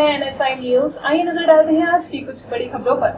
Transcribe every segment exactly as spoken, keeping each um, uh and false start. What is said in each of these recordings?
है N H I news. आइए नजर डालते हैं आज की कुछ बड़ी खबरों पर।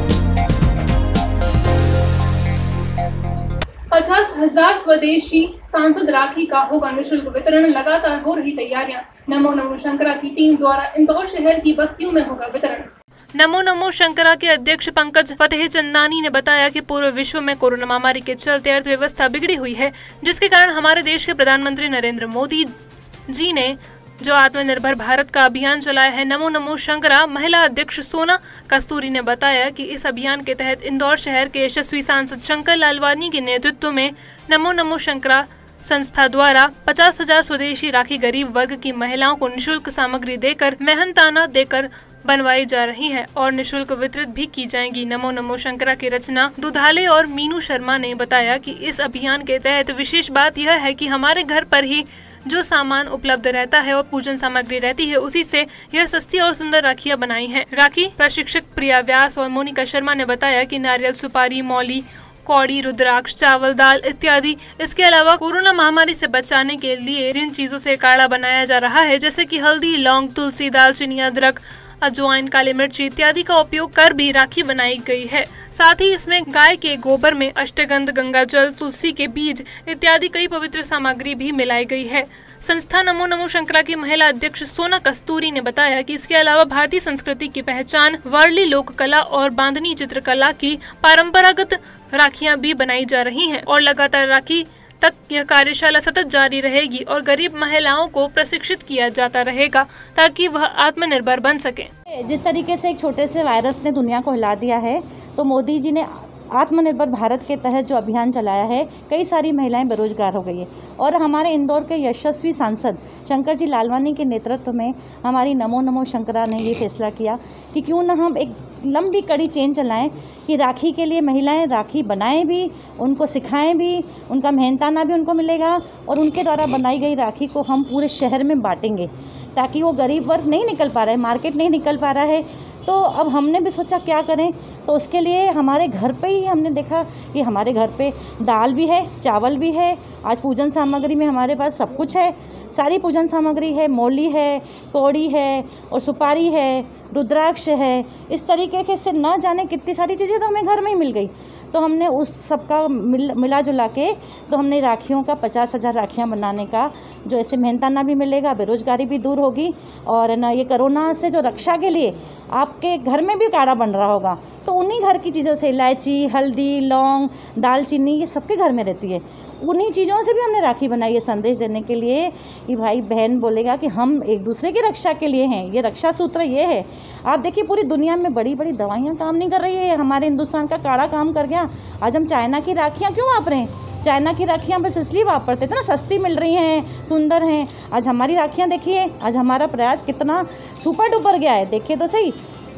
पचास हजार स्वदेशी सांसद राखी का होगा निःशुल्क वितरण। लगातार हो रही तैयारियां। नमो नमो शंकरा की टीम द्वारा इंदौर शहर की बस्तियों में होगा वितरण। नमो नमो शंकरा के अध्यक्ष पंकज फतेहचंदानी ने बताया कि पूरे विश्व में कोरोना महामारी के चलते अर्थव्यवस्था बिगड़ी हुई है, जिसके कारण हमारे देश के प्रधानमंत्री नरेंद्र मोदी जी ने जो आत्मनिर्भर भारत का अभियान चलाया है। नमो नमो शंकरा महिला अध्यक्ष सोना कस्तूरी ने बताया कि इस अभियान के तहत इंदौर शहर के यशस्वी सांसद शंकर लालवानी के नेतृत्व में नमो नमो शंकरा संस्था द्वारा पचास हजार स्वदेशी राखी गरीब वर्ग की महिलाओं को निःशुल्क सामग्री देकर मेहनताना देकर बनवाई जा रही है और निःशुल्क वितरित भी की जाएंगी। नमो नमो शंकरा की रचना दुधाले और मीनू शर्मा ने बताया कि इस अभियान के तहत विशेष बात यह है कि हमारे घर पर ही जो सामान उपलब्ध रहता है और पूजन सामग्री रहती है, उसी से यह सस्ती और सुंदर राखियां बनाई हैं। राखी प्रशिक्षक प्रिया व्यास और मोनिका शर्मा ने बताया कि नारियल, सुपारी, मौली, कौड़ी, रुद्राक्ष, चावल, दाल इत्यादि, इसके अलावा कोरोना महामारी से बचाने के लिए जिन चीजों से काढ़ा बनाया जा रहा है, जैसे कि हल्दी, लौंग, तुलसी, दालचीनी, अदरक, अजवाइन, काली मिर्ची इत्यादि का उपयोग कर भी राखी बनाई गई है। साथ ही इसमें गाय के गोबर में अष्टगंध, गंगा जल, तुलसी के बीज इत्यादि कई पवित्र सामग्री भी मिलाई गई है। संस्था नमो नमो शंकरा की महिला अध्यक्ष सोना कस्तूरी ने बताया कि इसके अलावा भारतीय संस्कृति की पहचान वर्ली लोक कला और बांधनी चित्रकला की परंपरागत राखियां भी बनाई जा रही हैं और लगातार राखी तक यह कार्यशाला सतत जारी रहेगी और गरीब महिलाओं को प्रशिक्षित किया जाता रहेगा ताकि वह आत्मनिर्भर बन सके। जिस तरीके से एक छोटे से वायरस ने दुनिया को हिला दिया है, तो मोदी जी ने आत्मनिर्भर भारत के तहत जो अभियान चलाया है, कई सारी महिलाएं बेरोजगार हो गई है और हमारे इंदौर के यशस्वी सांसद शंकर जी लालवानी के नेतृत्व में हमारी नमो नमो शंकरा ने ये फैसला किया कि क्यों ना हम एक लंबी कड़ी चेन चलाएं कि राखी के लिए महिलाएं राखी बनाएं भी, उनको सिखाएं भी, उनका मेहनताना भी उनको मिलेगा और उनके द्वारा बनाई गई राखी को हम पूरे शहर में बांटेंगे ताकि वो गरीब वर्ग नहीं निकल पा रहा है, मार्केट नहीं निकल पा रहा है। तो अब हमने भी सोचा क्या करें, तो उसके लिए हमारे घर पे ही हमने देखा कि हमारे घर पे दाल भी है, चावल भी है, आज पूजन सामग्री में हमारे पास सब कुछ है, सारी पूजन सामग्री है, मौली है, कौड़ी है और सुपारी है, रुद्राक्ष है। इस तरीके के से ना जाने कितनी सारी चीज़ें तो हमें घर में ही मिल गई। तो हमने उस सब का मिल मिला जुला के तो हमने राखियों का पचास हज़ार राखियाँ बनाने का, जो ऐसे मेहनताना भी मिलेगा, बेरोजगारी भी दूर होगी और ना ये कोरोना से जो रक्षा के लिए आपके घर में भी काढ़ा बन रहा होगा, तो उन्हीं घर की चीज़ों से इलायची, हल्दी, लौंग, दालचीनी ये सबके घर में रहती है, उन्हीं चीज़ों से भी हमने राखी बनाई है संदेश देने के लिए कि भाई बहन बोलेगा कि हम एक दूसरे की रक्षा के लिए हैं। ये रक्षा सूत्र ये है। आप देखिए पूरी दुनिया में बड़ी बड़ी दवाइयाँ काम नहीं कर रही है, हमारे हिंदुस्तान का काढ़ा काम कर गया। आज हम चाइना की राखियाँ क्यों वापर रहे हैं? चाइना की राखियाँ बस इसलिए वापरते थे ना, सस्ती मिल रही हैं, सुंदर हैं। आज हमारी राखियाँ देखिए, आज हमारा प्रयास कितना सुपर डुपर गया है, देखिए तो सही।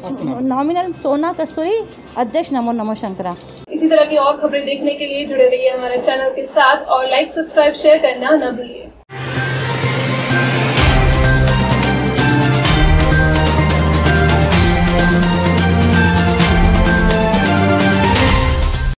नॉमिनल सोना कस्तूरी, अध्यक्ष नमो नमो शंकरा। इसी तरह की और खबरें देखने के लिए जुड़े रहिए हमारे चैनल के साथ और लाइक, सब्सक्राइब, शेयर करना न भूलिए।